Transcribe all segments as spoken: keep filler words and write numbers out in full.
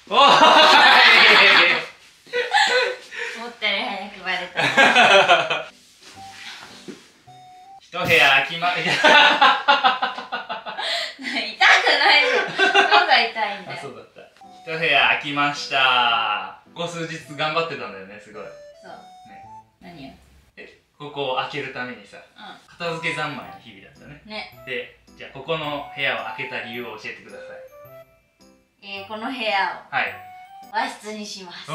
おーい思ったより早くバレた。 一部屋空きまいや痛くないじゃん。喉が痛いんだよ。 あ、そうだった。一部屋空きました。ここ数日頑張ってたんだよね、すごい。 そう。 ね、 何よ。 え、ここを開けるためにさ、 う片付け三昧の日々だったね。 ん。ね。 で、じゃあここの部屋を開けた理由を教えてください。 えー、この部屋をはい。 和室にします。 おー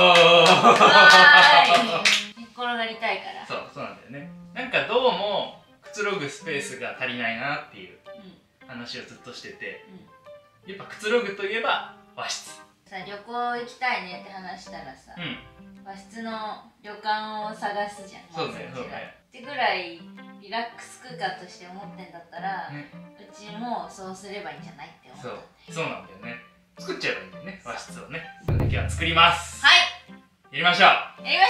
わーい。寝っ転がりたいから。 そう、そうなんだよね。なんかどうもくつろぐスペースが足りないなっていう話をずっとしてて、 うん。 やっぱくつろぐといえば和室。 さ、旅行行きたいねって話したらさ、 うん。 和室の旅館を探すじゃん。 そうね、そうね。 ってぐらいリラックス空間として思ってんだったら、 ね、 うちもそうすればいいんじゃないって思ったそう、そうなんだよね。作っちゃえばいいんだよね、和室をね。なので今日は作ります。 はい、 やりましょう。 やりまし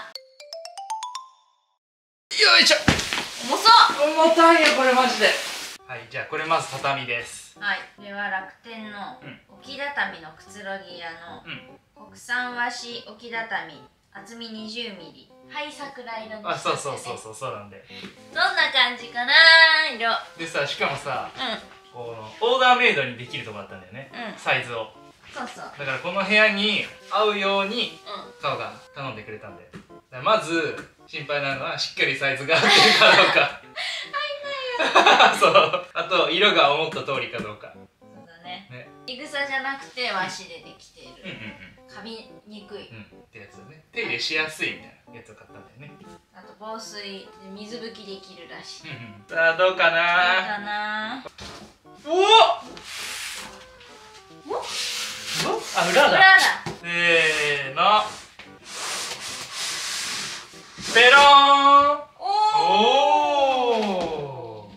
ょよいしょ。 う。重そう。 重たいよこれマジで。はい、じゃあこれまず畳です。 はい、これは楽天の置き畳のくつろぎ屋の国産和紙置き畳厚みにじゅうミリ灰桜色の、 あ、そうそうそうそう、そうなんで。 どんな感じかな色。 でさ、しかもさ、 うこのオーダーメイドにできるとこだったんだよね、 うんサイズを。 そうそう。 だからこの部屋に合うようにうん。 カオが頼んでくれたんで、だからまず心配なのはしっかりサイズが合ってるかどうかそう、あと色が思った通りかどうか。 そうだね。 ね、 いぐさじゃなくて和紙でできていうんうんる。カビにくい。 うんうんってやつだね。手入れしやすいみたいなやつを買ったんだよね。 あと防水で水拭きできるらしい。 うんうん、さあどうかどうなかな。 ー。おおお、 あ、裏だ。 裏だ。 せーの、ペローン。 おおお。 お。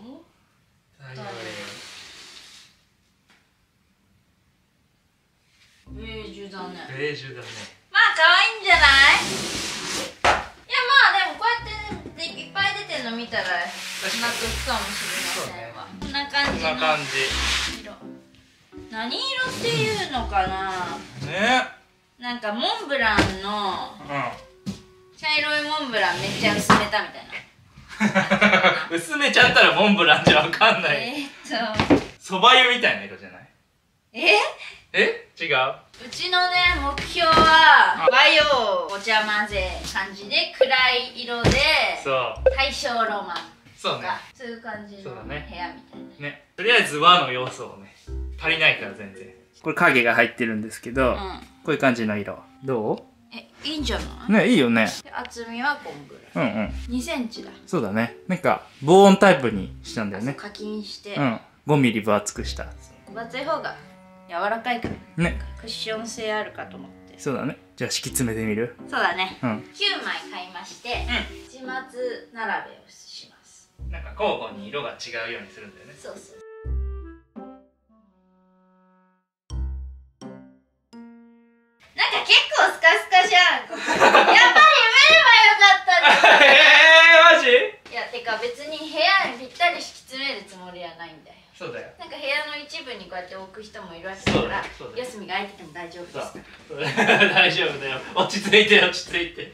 ベージュだね。 ベージュだね。 まあ可愛いんじゃない？いやまあでもこうやってね、いっぱい出てるの見たら納得かもしれませんわ。こんな感こんじのな感じ。 色。何色っていうのかな。 ね。 なんかモンブランのう茶色いモンブランめっちゃ薄めたみたいな。 ん。薄めちゃったらモンブランじゃわかんない。 えーっとそば湯みたいな色じゃない？ え？ え？違う？ うちのね目標は和洋お茶混ぜ感じで暗い色でそう。 大正ロマンそうね。 とかそういう感じの部そうだね屋みたいな。 ね。とりあえず和の要素をね、足りないから全然。これ影が入ってるんですけど、 うん。 こういう感じの色。どえ、いいんじゃなう？ね、いいよね。 い？で厚みはこんぐらい。 うんうん。 にセンチだ。 そうだね。なんか防音タイプにしたんだよね。 課金して、 うん。ごミリ分厚くした。 分厚い方が柔らかいからね。 クッション性あるかと思って。 そうだね。じゃあ敷き詰めてみる？ そうだね。 うん。 きゅうまい買いまして、市松並べをします。 なんか交互に色が違うようにするんだよね。 そうそう。なんか結構スカスカじゃん。やっぱり埋めればよかったね。 えー、マジ？ いや、てか別に部屋にぴったり敷き詰めるつもりはないんだよ。 そうだよ。 なんか部屋の一部にこうやって置く人もいるわけだから、 そうだよ。 四隅が空いてても大丈夫そうです。 そう大丈夫だよ。落ち着いて落ち着いて。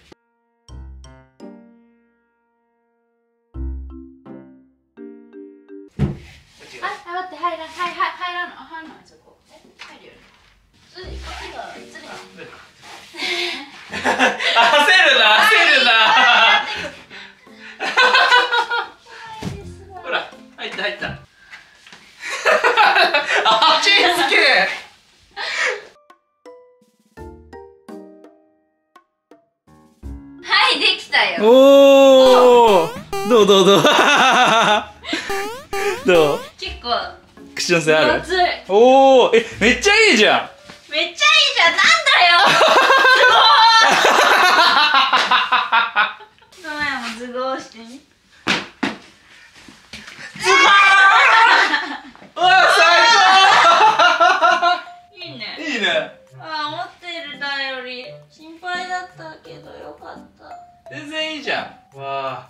あ、あ、待って、入らん、はい、はい、入らんの、入らんの、そこ。え、入るよ。ずるい、こっちが、ずるい。 焦るな、焦るな。ほら、入った入った。あ、チーズケはい、できたよ。 おお。どうどうどう。どう？ 結構クッション性ある？ 熱い。 おお、え、めっちゃいいじゃん。 めっちゃいいじゃん、なんだよ。すごい。ごめん、もう図工してみ。 うわ、 いいね。 最高。いいね。 あ、思ってるだより心配だったけどよかった。 全然いいじゃん。わあ。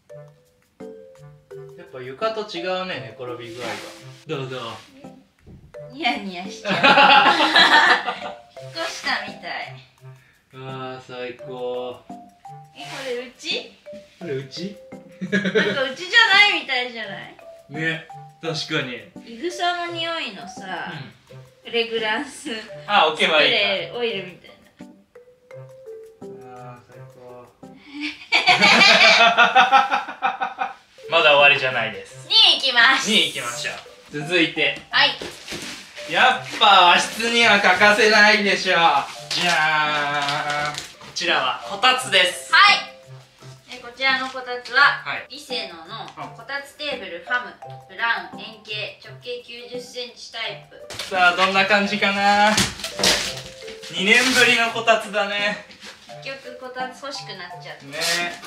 やっぱ床と違うね、寝転び具合が。どうどう？ ニヤニヤしちゃう。引っ越したみたい。 あー最高。 え、これうち？ これうち？ なんかうちじゃないみたいじゃない？ ね、確かに。 いぐさの匂いのさ、フレグランスあ、置けばいいか。 スプレーオイルみたいな。 あー最高。まだ終わりじゃないです。 に行きます。 に行きましょう。続いて、 はい。 やっぱ和室には欠かせないでしょう。じゃーん、こちらはこたつです。 はい。でこちらのこたつは、 はい、 リセノのこたつテーブルファムブラウン円形直径きゅうじゅっセンチタイプ。 さあどんな感じかな。にねんぶりのこたつだね。 結局こたつ欲しくなっちゃったね。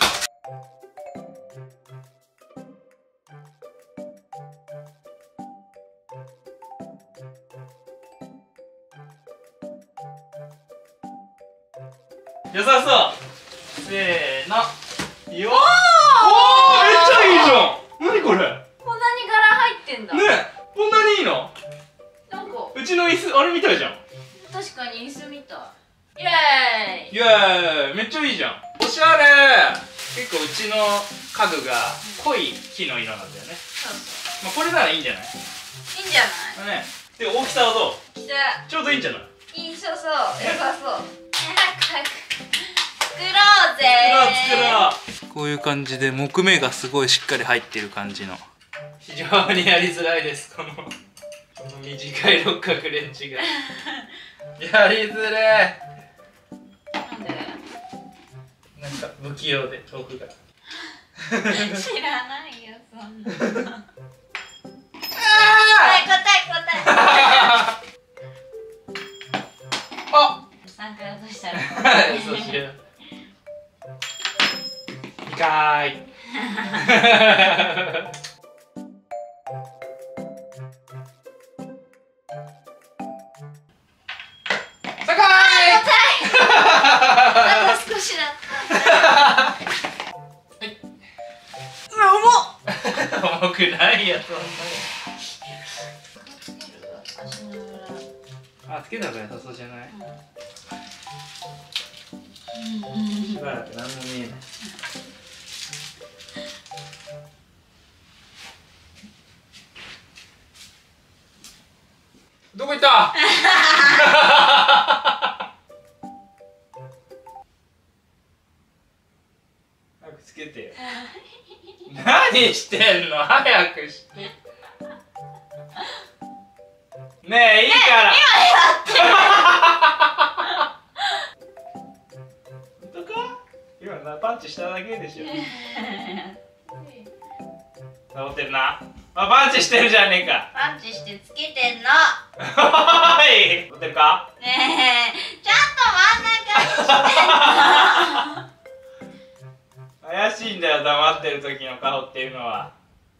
良さそう。せーの。よっ。おお、めっちゃいいじゃん。なにこれ。 こんなに柄入ってんだねえ、こんなにいいの。 なんかうちの椅子あれみたいじゃん。 確かに椅子みたい。イエーイ。 イエーイ、めっちゃいいじゃん。おしゃれ。結構うちの家具が濃い木の色なんだよね。 そうそまあこれならいいんじゃない。 う。いいんじゃない。 ね。で大きさはどう。 きた。 ちょうどいいんじゃない。 いい、そうそう、良さそう。早く早く作ろうぜー。 作ろう作ろう。こういう感じで木目がすごいしっかり入ってる感じの。非常にやりづらいです。このこの短い六角レンチがやりづれー。 なんで？ なんか不器用で僕が知らないよそんな。 あ答え答え答え。 あ、 さんかい落としたら。 そうしよう。いかーい。さかあと少しだった。 ーい。うわ、重っ。重くないやそんな。あ、つけた方が良さそうじゃない。しばらく何も見えない。どこ行った？早くつけてよ。何してんの？早くして。ねえ、いいから。本当か？今なパンチしただけでしょ。サボってるな。あ、パンチしてるじゃねえか。 パンチしてつけてんの。 おい。サボってるか？ ねえ、ちゃんと真ん中にしてんの。 怪しいんだよ、黙ってる時の顔っていうのは。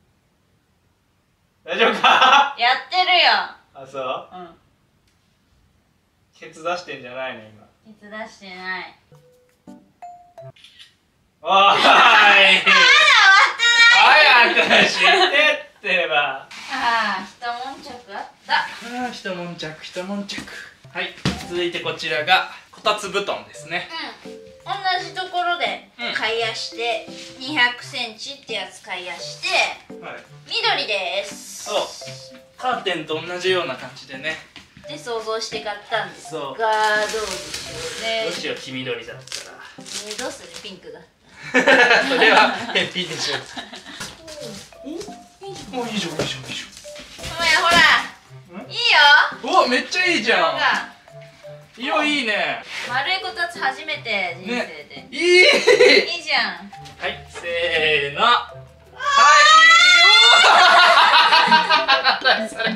大丈夫か？ やってるよ。 あ、そう？ うん。 ケツ出してんじゃないの今。 ケツ出してない。 おーい。まだ終わってない。早くしてってば。 ああ、一悶着あった。 ああ、一悶着、一悶着。はい、続いてこちらがこたつ布団ですね。 うん。同じところで買い足してにひゃくセンチってやつ買い足して、はい、緑です。 そう。カーテンと同じような感じでね。 で想像して買ったんですが、どうでしょうね。 どうしよう、黄緑だったら。 えー、どうする？ピンクだ。 それは返品でしょ。お、お、いいじゃん、いいじゃん、いいじゃん。 ほらほら。いいよ。 お、めっちゃいいじゃん。色いいね。 丸いこたつ初めて人生で。 いい。 いいじゃん。 はい、せーの。はい。何それ。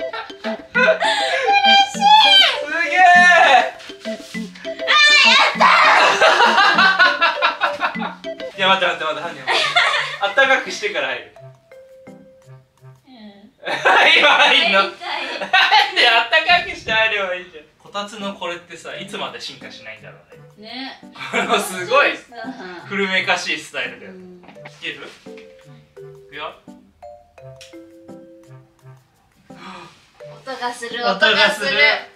いや、待って待って待って、犯人あったかくしてから入る。うん、今入んの。なんであったかくして入ればいいじゃん。こたつのこれってさ、いつまで進化しないんだろうね。ね。このすごい古めかしいスタイルだよ。いける？いくよ。 音ががする、 音がする。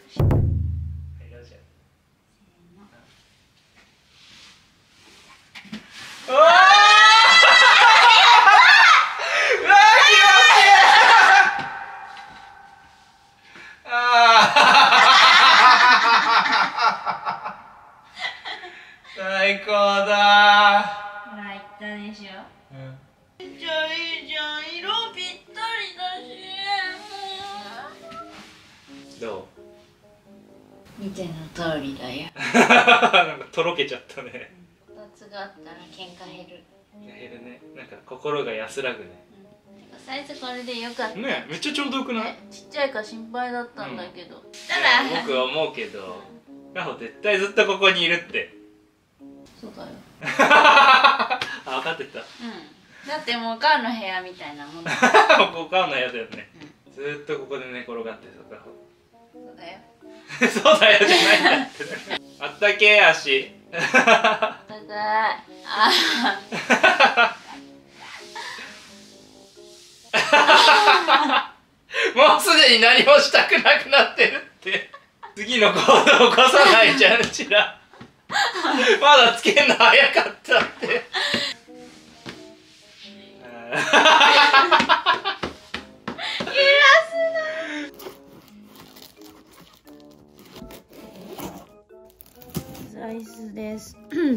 うわーうわー気持ちいい。あー最高だー。 ほら、いったでしょ。 うん、 めっちゃいいじゃん、色ぴったりだし。どう？見ての通りだよ。 なんかとろけちゃったね。 こたつがあったら喧嘩減る。 減るね。なんか心が安らぐね。 うん、サイズこれでよかった。 ね、めっちゃちょうどよくない？ ちっちゃいから心配だったんだけど。うん、 ただ僕は思うけど、カホ絶対ずっとここにいるって。 そうだよ。 あ、分かってた。うん。 だってもうカウの部屋みたいなもんだ。 ここカウの部屋だよね。うん、ずっとここで寝転がってさ、カホ。 そうだよ。 そうだよじゃないんだって。あったけえ足。 あったかい。あ。 もうすでに何もしたくなくなってるって。次の行動を起こさないじゃん、うちら。まだつけんの早かったって。 座椅子です。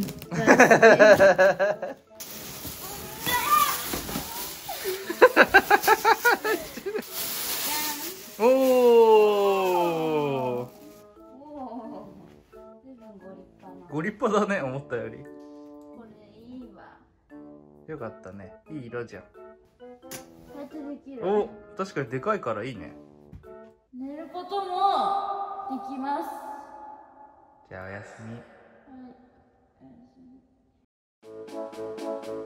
おお。ご立派だね、思ったより。 これいいわ。 よかったね、いい色じゃん。 こうやってできる。 お、確かにでかいからいいね。 寝ることもできます。 じゃあおやすみ。 はい。おやすみ。